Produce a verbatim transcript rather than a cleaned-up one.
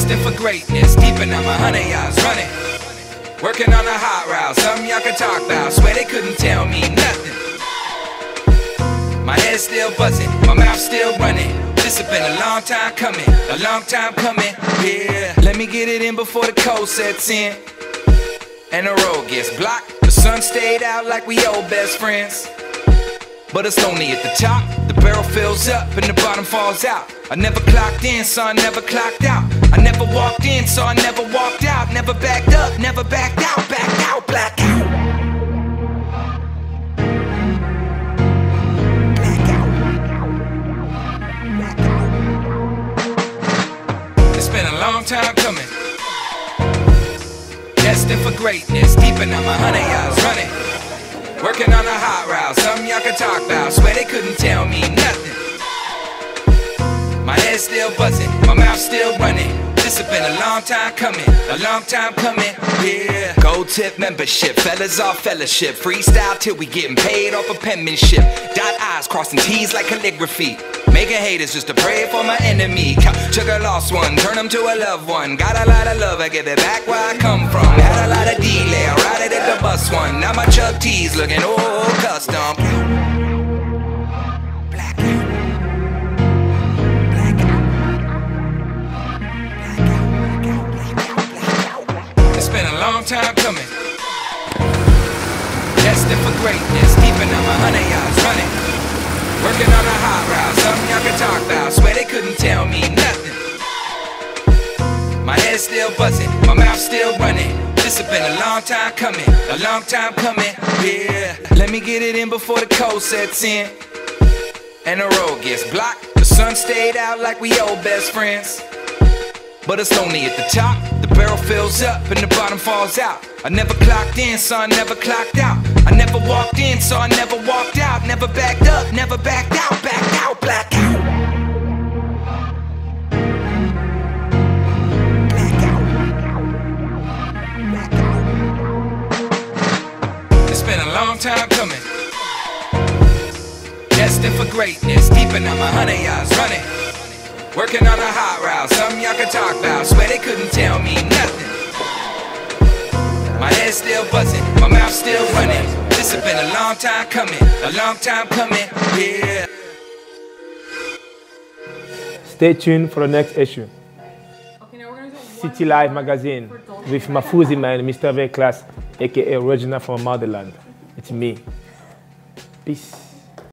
Destined for greatness, deep in my hundred yards running. Working on a hot route, something y'all can talk about. Swear they couldn't tell me nothing. My head's still buzzing, my mouth still running. This has been a long time coming, a long time coming, yeah. Let me get it in before the cold sets in and the road gets blocked. The sun stayed out like we old best friends, but it's lonely at the top. The barrel fills up and the bottom falls out. I never clocked in, so I never clocked out. I never walked in, so I never walked out. Never backed up, never backed out. Backed out, blacked out. Blacked out. Blacked out. It's been a long time coming. Destined for greatness, deep in my hundred yards running. Working on a hot route, something y'all can talk about. Swear they couldn't tell me nothing. My head's still buzzing, my mouth still running. This has been a long time coming, a long time coming, yeah. Gold tip membership, fellas off fellowship. Freestyle till we getting paid off of penmanship. Dot I's, crossing T's like calligraphy. Making haters just to pray for my enemy. Took a lost one, turn them to a loved one. Got a lot of love, I give it back where I come from. Had a lot of delay, I ride it at the bus one. Now my Chuck T's looking old custom. Black out. Black out. Black out, black out, black out, black out. It's been a long time coming. Destined for greatness, deep in my hundred yards running. Working on a hot route, something y'all can talk about. Swear they couldn't tell me nothing. My head's still buzzing, my mouth still running. This has been a long time coming, a long time coming, yeah. Let me get it in before the cold sets in and the road gets blocked. The sun stayed out like we old best friends, but it's lonely at the top. The barrel fills up and the bottom falls out. I never clocked in, so I never clocked out. I never walked in, so I never walked out. Never backed up, never backed out. Backed out, blacked out. Blacked out. Blacked out. It's been a long time coming. Destined for greatness, deep in my hundred yards running. Working on a hot route, something y'all can talk about. Swear they couldn't tell me nothing. My head's still buzzing, my mouth still running. This has been a long time coming, a long time coming, yeah. Stay tuned for the next issue. Okay, now we're gonna do City Life magazine with Mafuzi man, Mister V Class, aka Regina from Motherland. It's me. Peace.